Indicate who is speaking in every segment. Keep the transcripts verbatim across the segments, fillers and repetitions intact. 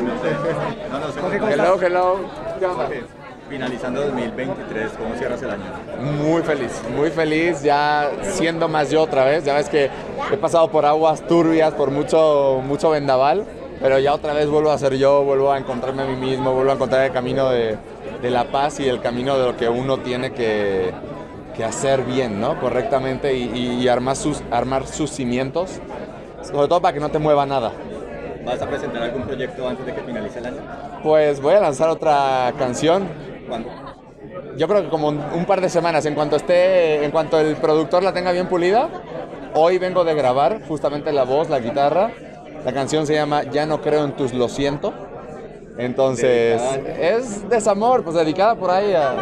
Speaker 1: No, no sé.
Speaker 2: Jorge, ¿cómo
Speaker 3: Hello,
Speaker 2: estás?
Speaker 3: hello. ¿Qué onda?
Speaker 1: Finalizando dos mil veintitrés, ¿cómo cierras el año?
Speaker 3: Muy feliz, muy feliz, ya siendo más yo otra vez. Ya ves que he pasado por aguas turbias, por mucho, mucho vendaval, pero ya otra vez vuelvo a ser yo, vuelvo a encontrarme a mí mismo, vuelvo a encontrar el camino de, de la paz y el camino de lo que uno tiene que, que hacer bien, ¿no? Correctamente y, y- y armar, sus, armar sus cimientos, sobre todo para que no te mueva nada.
Speaker 1: ¿Vas a presentar algún proyecto antes de que finalice el año?
Speaker 3: Pues voy a lanzar otra canción.
Speaker 1: ¿Cuándo?
Speaker 3: Yo creo que como un, un par de semanas, en cuanto esté, en cuanto el productor la tenga bien pulida. Hoy vengo de grabar justamente la voz, la guitarra. La canción se llama Ya no creo en tus lo siento. Entonces,
Speaker 1: Dedicada.
Speaker 3: es desamor, pues dedicada por ahí a,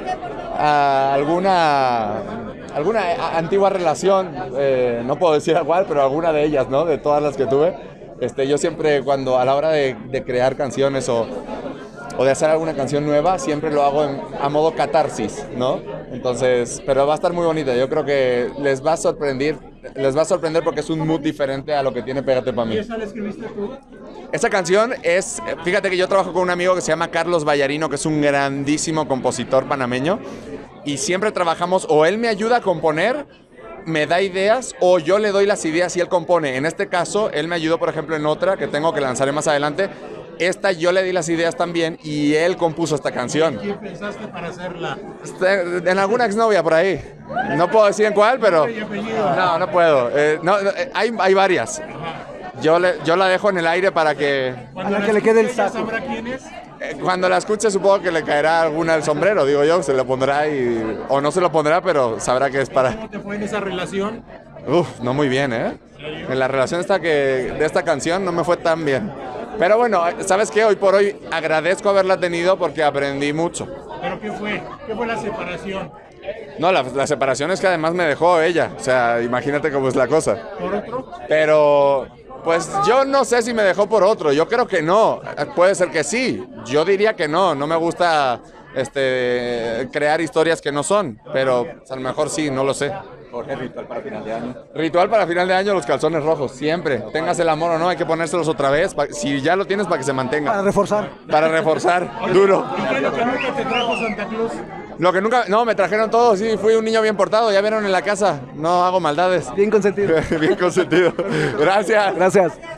Speaker 3: a alguna, alguna a- antigua relación. Eh, no puedo decir cuál, pero alguna de ellas, ¿no? De todas las que tuve. Este, yo siempre cuando a la hora de, de crear canciones o, o de hacer alguna canción nueva, siempre lo hago en- a modo catarsis, ¿no? Entonces, pero va a estar muy bonita. Yo creo que les va a sorprender, les va a sorprender porque es un mood diferente a lo que tiene Pégate pa' mí.
Speaker 2: ¿Y esa la escribiste tú?
Speaker 3: Esa canción es, fíjate que yo trabajo con un amigo que se llama Carlos Vallarino, que es un grandísimo compositor panameño, y siempre trabajamos, o él me ayuda a componer, me da ideas, o yo le doy las ideas y él compone. En este caso, él me ayudó, por ejemplo, en otra que tengo que lanzaré más adelante. Esta yo le di las ideas también y él compuso esta canción.
Speaker 2: ¿Quién pensaste para hacerla?
Speaker 3: Este, En alguna exnovia por ahí. No puedo decir en cuál, pero...
Speaker 2: Nombre y apellido.
Speaker 3: No, no puedo. Eh, no, no, eh, hay, hay varias. Yo, le- yo la dejo en el aire para que...
Speaker 2: Cuando
Speaker 4: Para
Speaker 2: la
Speaker 4: que le quede el
Speaker 2: escuche, ¿ya
Speaker 4: saco.
Speaker 2: sabrá quién es?
Speaker 3: eh, Cuando la escuche supongo que le caerá alguna al sombrero, digo yo, se lo pondrá y... O no se lo pondrá, pero sabrá que es para...
Speaker 2: ¿Cómo te fue en esa relación?
Speaker 3: Uf, no muy bien, ¿eh? En la relación esta que, de esta canción no me fue tan bien. Pero bueno, ¿sabes qué? Hoy por hoy agradezco haberla tenido porque aprendí mucho.
Speaker 2: ¿Pero qué fue? ¿Qué fue la separación?
Speaker 3: No, la, la separación es que además me dejó ella. O sea, imagínate cómo es la cosa.
Speaker 2: ¿Por otro?
Speaker 3: Pero, pues yo no sé si me dejó por otro. Yo creo que no. Puede ser que sí. Yo diría que no. No me gusta este, crear historias que no son. Pero a lo mejor sí, no lo sé.
Speaker 1: Jorge, ritual para final de año.
Speaker 3: Ritual para final de año, los calzones rojos. Siempre. Tengas el amor o no, hay que ponérselos otra vez. pa- Si ya lo tienes, para que se
Speaker 4: Para
Speaker 3: mantenga.
Speaker 4: reforzar.
Speaker 3: Para reforzar. Duro.
Speaker 2: ¿Y qué es lo que nunca te trajo Santa Cruz?
Speaker 3: Lo que nunca... No, me trajeron todo. Sí, fui un niño bien portado. Ya vieron en la casa. No hago maldades.
Speaker 4: Bien consentido.
Speaker 3: Bien consentido. Gracias.
Speaker 4: Gracias.